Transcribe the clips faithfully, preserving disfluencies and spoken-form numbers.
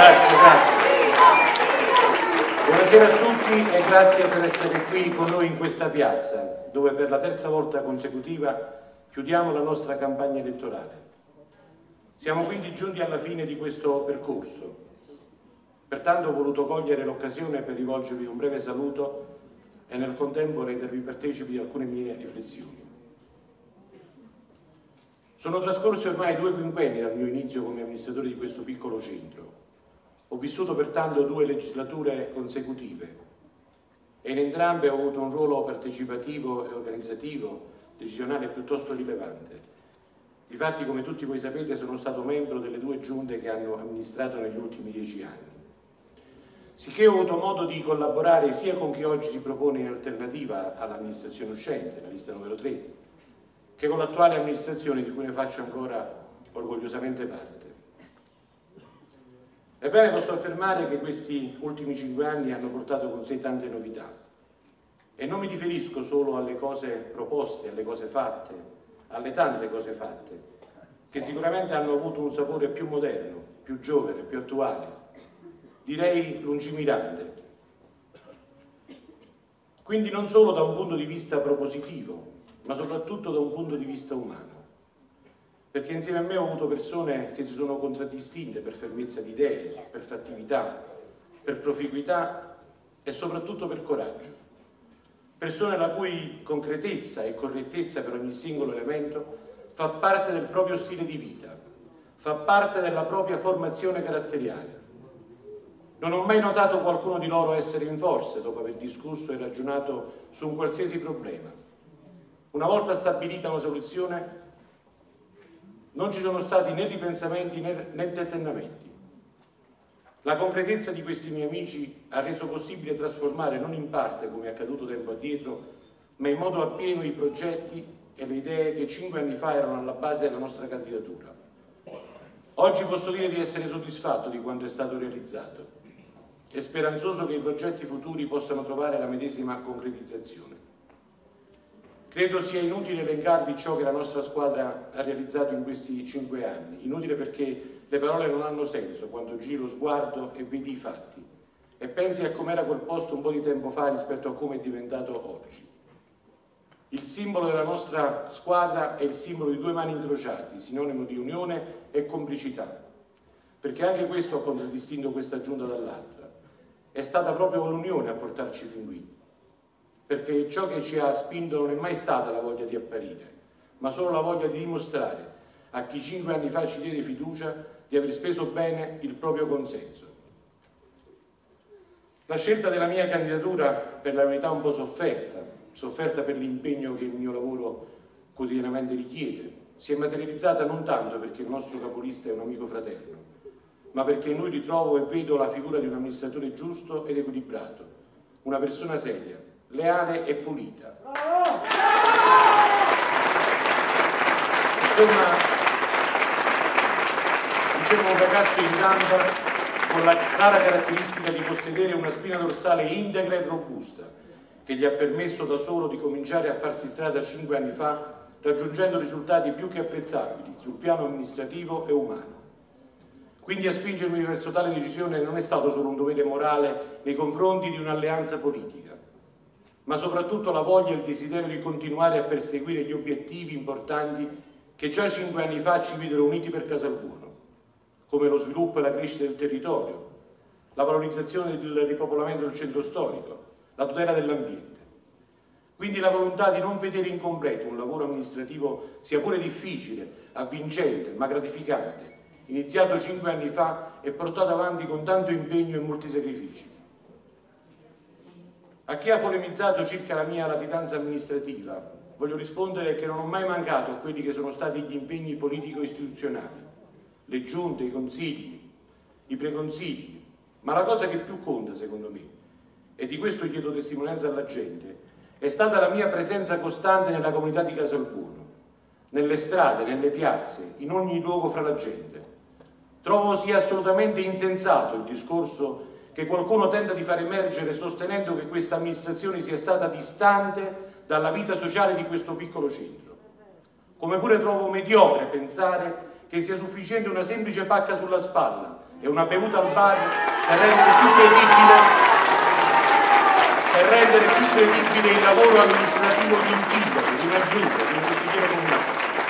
Grazie, grazie. Buonasera a tutti e grazie per essere qui con noi in questa piazza, dove per la terza volta consecutiva chiudiamo la nostra campagna elettorale. Siamo quindi giunti alla fine di questo percorso. Pertanto ho voluto cogliere l'occasione per rivolgervi un breve saluto e nel contempo rendervi partecipi di alcune mie riflessioni. Sono trascorsi ormai due quinquenni dal mio inizio come amministratore di questo piccolo centro. Ho vissuto pertanto due legislature consecutive e in entrambe ho avuto un ruolo partecipativo e organizzativo, decisionale piuttosto rilevante. Difatti, come tutti voi sapete, sono stato membro delle due giunte che hanno amministrato negli ultimi dieci anni. Sicché ho avuto modo di collaborare sia con chi oggi si propone in alternativa all'amministrazione uscente, la lista numero tre, che con l'attuale amministrazione di cui ne faccio ancora orgogliosamente parte. Ebbene, posso affermare che questi ultimi cinque anni hanno portato con sé tante novità e non mi riferisco solo alle cose proposte, alle cose fatte, alle tante cose fatte, che sicuramente hanno avuto un sapore più moderno, più giovane, più attuale, direi lungimirante. Quindi non solo da un punto di vista propositivo, ma soprattutto da un punto di vista umano. Perché insieme a me ho avuto persone che si sono contraddistinte per fermezza di idee, per fattività, per proficuità e soprattutto per coraggio. Persone la cui concretezza e correttezza per ogni singolo elemento fa parte del proprio stile di vita, fa parte della propria formazione caratteriale. Non ho mai notato qualcuno di loro essere in forze dopo aver discusso e ragionato su un qualsiasi problema. Una volta stabilita una soluzione, non ci sono stati né ripensamenti né, né tentennamenti. La concretezza di questi miei amici ha reso possibile trasformare non in parte, come è accaduto tempo addietro, ma in modo appieno i progetti e le idee che cinque anni fa erano alla base della nostra candidatura. Oggi posso dire di essere soddisfatto di quanto è stato realizzato e speranzoso che i progetti futuri possano trovare la medesima concretizzazione. Credo sia inutile elencarvi ciò che la nostra squadra ha realizzato in questi cinque anni, inutile perché le parole non hanno senso quando giri lo sguardo e vedi i fatti e pensi a com'era quel posto un po' di tempo fa rispetto a come è diventato oggi. Il simbolo della nostra squadra è il simbolo di due mani incrociati, sinonimo di unione e complicità, perché anche questo ha contraddistinto questa giunta dall'altra. È stata proprio l'unione a portarci fin qui, perché ciò che ci ha spinto non è mai stata la voglia di apparire, ma solo la voglia di dimostrare a chi cinque anni fa ci diede fiducia di aver speso bene il proprio consenso. La scelta della mia candidatura, per la verità un po' sofferta, sofferta per l'impegno che il mio lavoro quotidianamente richiede, si è materializzata non tanto perché il nostro capolista è un amico fraterno, ma perché in lui ritrovo e vedo la figura di un amministratore giusto ed equilibrato, una persona seria, leale e pulita. Insomma, dicevo, un ragazzo in gamba con la rara caratteristica di possedere una spina dorsale integra e robusta che gli ha permesso da solo di cominciare a farsi strada cinque anni fa, raggiungendo risultati più che apprezzabili sul piano amministrativo e umano. Quindi a spingermi verso tale decisione non è stato solo un dovere morale nei confronti di un'alleanza politica, ma soprattutto la voglia e il desiderio di continuare a perseguire gli obiettivi importanti che già cinque anni fa ci videro uniti per Casalbuono, come lo sviluppo e la crescita del territorio, la valorizzazione del ripopolamento del centro storico, la tutela dell'ambiente. Quindi la volontà di non vedere incompleto un lavoro amministrativo, sia pure difficile, avvincente, ma gratificante, iniziato cinque anni fa e portato avanti con tanto impegno e molti sacrifici. A chi ha polemizzato circa la mia latitanza amministrativa, voglio rispondere che non ho mai mancato a quelli che sono stati gli impegni politico-istituzionali, le giunte, i consigli, i preconsigli, ma la cosa che più conta, secondo me, e di questo chiedo testimonianza alla gente, è stata la mia presenza costante nella comunità di Casalbuono, nelle strade, nelle piazze, in ogni luogo fra la gente. Trovo sia assolutamente insensato il discorso che qualcuno tenta di far emergere sostenendo che questa amministrazione sia stata distante dalla vita sociale di questo piccolo centro. Come pure trovo mediocre pensare che sia sufficiente una semplice pacca sulla spalla e una bevuta al bar per rendere più credibile, per rendere più credibile il lavoro amministrativo di un sindaco, di una giunta, di un consigliere comunale.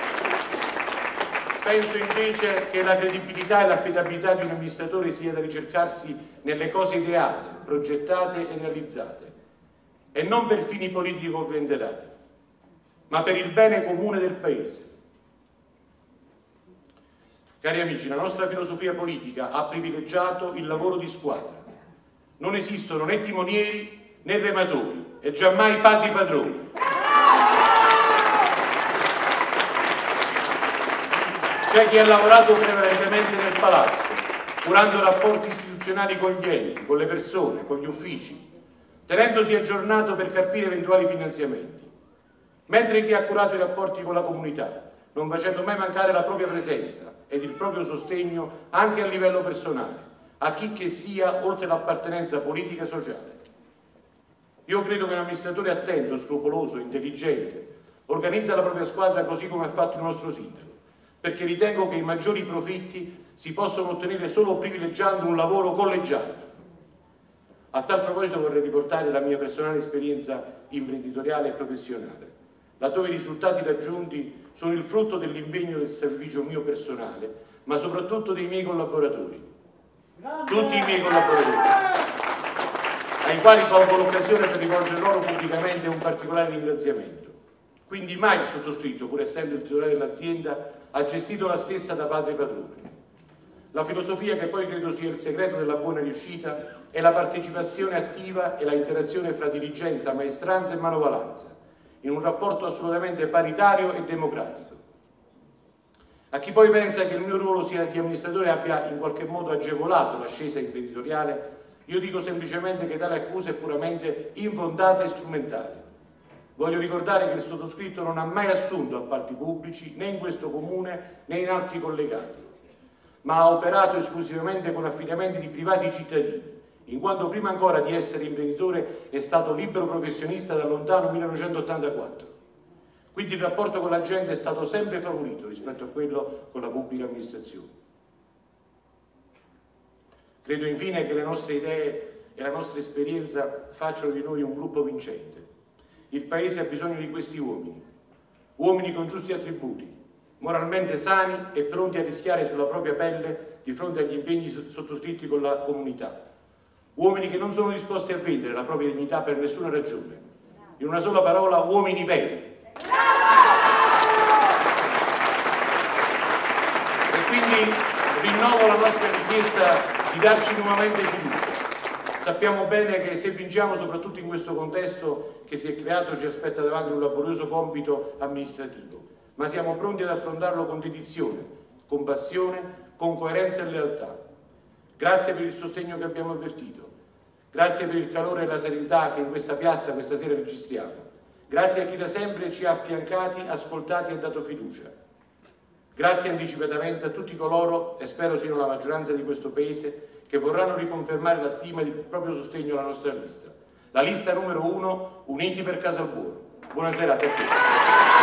Penso invece che la credibilità e l'affidabilità di un amministratore sia da ricercarsi nelle cose ideate, progettate e realizzate, e non per fini politico-clientelari, ma per il bene comune del Paese. Cari amici, la nostra filosofia politica ha privilegiato il lavoro di squadra. Non esistono né timonieri né rematori e giammai padri padroni. C'è chi ha lavorato prevalentemente nel palazzo, curando rapporti istituzionali con gli enti, con le persone, con gli uffici, tenendosi aggiornato per carpire eventuali finanziamenti, mentre chi ha curato i rapporti con la comunità, non facendo mai mancare la propria presenza ed il proprio sostegno anche a livello personale, a chi che sia oltre l'appartenenza politica e sociale. Io credo che un amministratore attento, scrupoloso, intelligente, organizza la propria squadra così come ha fatto il nostro sindaco, perché ritengo che i maggiori profitti si possono ottenere solo privilegiando un lavoro collegiale. A tal proposito vorrei riportare la mia personale esperienza imprenditoriale e professionale, laddove i risultati raggiunti sono il frutto dell'impegno del servizio mio personale, ma soprattutto dei miei collaboratori, tutti i miei collaboratori, ai quali colgo l'occasione per rivolgere loro pubblicamente un particolare ringraziamento. Quindi mai il sottoscritto, pur essendo il titolare dell'azienda, ha gestito la stessa da padre padrone. La filosofia che poi credo sia il segreto della buona riuscita è la partecipazione attiva e la interazione fra dirigenza, maestranza e manovalanza, in un rapporto assolutamente paritario e democratico. A chi poi pensa che il mio ruolo sia di amministratore abbia in qualche modo agevolato l'ascesa imprenditoriale, io dico semplicemente che tale accusa è puramente infondata e strumentale. Voglio ricordare che il sottoscritto non ha mai assunto appalti pubblici né in questo comune né in altri collegati, ma ha operato esclusivamente con affidamenti di privati cittadini, in quanto prima ancora di essere imprenditore è stato libero professionista dal lontano millenovecentottantaquattro. Quindi il rapporto con la gente è stato sempre favorito rispetto a quello con la pubblica amministrazione. Credo infine che le nostre idee e la nostra esperienza facciano di noi un gruppo vincente. Il Paese ha bisogno di questi uomini, uomini con giusti attributi, moralmente sani e pronti a rischiare sulla propria pelle di fronte agli impegni sottoscritti con la comunità. Uomini che non sono disposti a vendere la propria dignità per nessuna ragione. In una sola parola, uomini veri. E quindi rinnovo la nostra richiesta di darci nuovamente fiducia. Sappiamo bene che se vinciamo, soprattutto in questo contesto che si è creato, ci aspetta davanti un laborioso compito amministrativo, ma siamo pronti ad affrontarlo con dedizione, con passione, con coerenza e lealtà. Grazie per il sostegno che abbiamo avvertito, grazie per il calore e la serenità che in questa piazza questa sera registriamo, grazie a chi da sempre ci ha affiancati, ascoltati e dato fiducia. Grazie anticipatamente a tutti coloro, e spero siano la maggioranza di questo Paese, che vorranno riconfermare la stima e il proprio sostegno alla nostra lista. La lista numero uno, Uniti per Casalbuono. Buonasera a tutti.